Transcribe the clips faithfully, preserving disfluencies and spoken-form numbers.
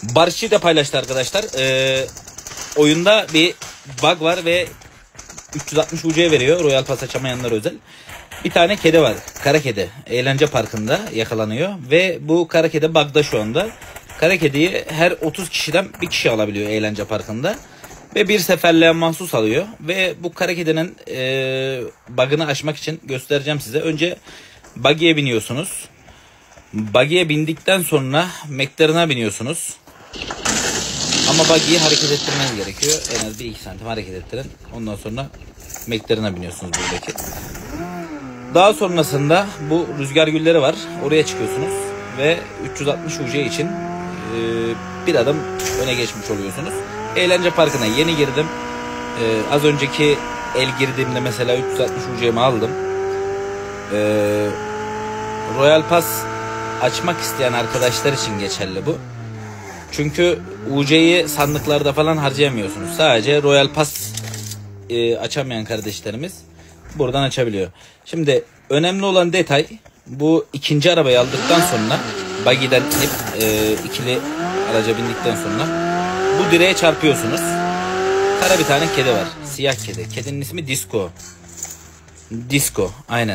Barışçı da paylaştı arkadaşlar. Ee, oyunda bir bug var ve üç yüz altmış U C veriyor. Royal Pass açamayanlar özel. Bir tane kedi var. Kara kedi. Eğlence parkında yakalanıyor. Ve bu kara kedi bug'da şu anda. Kara kediyi her otuz kişiden bir kişi alabiliyor eğlence parkında. Ve bir seferliğe mahsus alıyor. Ve bu kara kedinin e, bug'ını aşmak için göstereceğim size. Önce buggy'e biniyorsunuz. Buggy'e bindikten sonra McLaren'a biniyorsunuz. Ama buggy'yi hareket ettirmeniz gerekiyor. En az bir iki santim hareket ettirin. Ondan sonra McLaren'a biniyorsunuz buradaki. Daha sonrasında bu rüzgar gülleri var. Oraya çıkıyorsunuz. Ve üç yüz altmış U C için e, bir adım öne geçmiş oluyorsunuz. Eğlence parkına yeni girdim. E, az önceki el girdiğimde mesela üç yüz altmış U C'mi aldım. E, Royal Pass açmak isteyen arkadaşlar için geçerli bu. Çünkü U C'yi sandıklarda falan harcayamıyorsunuz. Sadece Royal Pass e, açamayan kardeşlerimiz buradan açabiliyor. Şimdi önemli olan detay, bu ikinci arabayı aldıktan sonra buggy'den inip e, ikili araca bindikten sonra bu direğe çarpıyorsunuz. Kara bir tane kedi var. Siyah kedi. Kedinin ismi Disco. Disco aynen.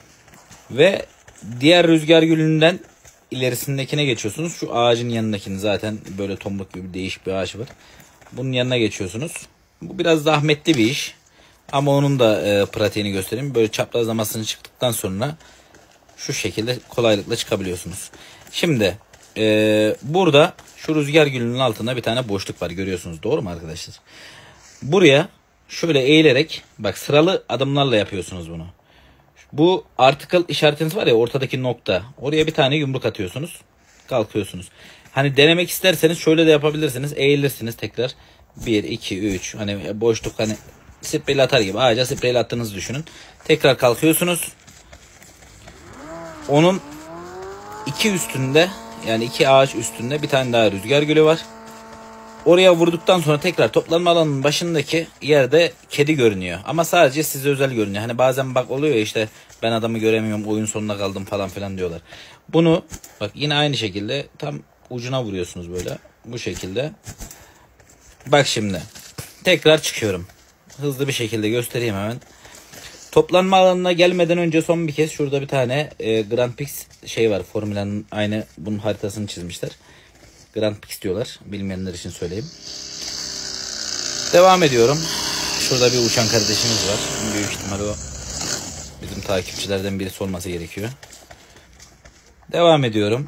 Ve diğer rüzgar gülünden ilerisindekine geçiyorsunuz. Şu ağacın yanındakini, zaten böyle tombuk gibi değişik bir ağaç var. Bunun yanına geçiyorsunuz. Bu biraz zahmetli bir iş. Ama onun da e, pratiğini göstereyim. Böyle çaprazlamasını çıktıktan sonra şu şekilde kolaylıkla çıkabiliyorsunuz. Şimdi e, burada şu rüzgar gülünün altında bir tane boşluk var, görüyorsunuz. Doğru mu arkadaşlar? Buraya şöyle eğilerek, bak sıralı adımlarla yapıyorsunuz bunu. Bu article işaretiniz var ya, ortadaki nokta. Oraya bir tane yumruk atıyorsunuz. Kalkıyorsunuz. Hani denemek isterseniz şöyle de yapabilirsiniz. Eğilirsiniz tekrar. bir, iki, üç. Hani boşluk, hani spreyle atar gibi. Ağaca spreyle attığınızı düşünün. Tekrar kalkıyorsunuz. Onun iki üstünde, yani iki ağaç üstünde bir tane daha rüzgar gülü var. Oraya vurduktan sonra tekrar toplanma alanının başındaki yerde kedi görünüyor. Ama sadece size özel görünüyor. Hani bazen bak oluyor ya, işte ben adamı göremiyorum, oyun sonuna kaldım falan filan diyorlar. Bunu bak yine aynı şekilde tam ucuna vuruyorsunuz böyle. Bu şekilde. Bak şimdi. Tekrar çıkıyorum. Hızlı bir şekilde göstereyim hemen. Toplanma alanına gelmeden önce son bir kez şurada bir tane e, Grand Prix şey var. Formula'nın aynı bunun haritasını çizmişler. Grand Prix diyorlar. Bilmeyenler için söyleyeyim. Devam ediyorum. Şurada bir uçan kardeşimiz var. Büyük ihtimal o bizim takipçilerden birisi olması gerekiyor. Devam ediyorum.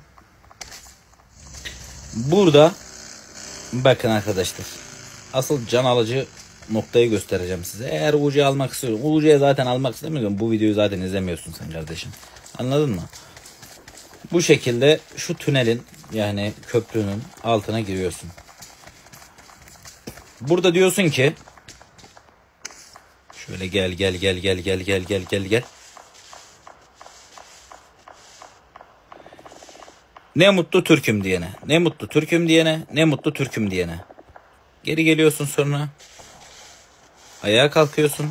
Burada bakın arkadaşlar. Asıl can alıcı noktayı göstereceğim size. Eğer U C almak istiyorsan, U C zaten almak istemiyorsan bu videoyu zaten izlemiyorsun sen kardeşim. Anladın mı? Bu şekilde şu tünelin, yani köprünün altına giriyorsun. Burada diyorsun ki şöyle gel gel gel gel gel gel gel gel gel. Ne mutlu Türk'üm diyene. Ne mutlu Türk'üm diyene. Ne mutlu Türk'üm diyene. Geri geliyorsun sonra. Ayağa kalkıyorsun.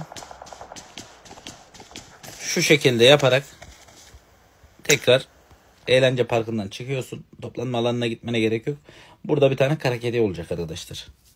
Şu şekilde yaparak tekrar eğlence parkından çıkıyorsun. Toplanma alanına gitmene gerek yok. Burada bir tane kara kedi olacak arkadaşlar.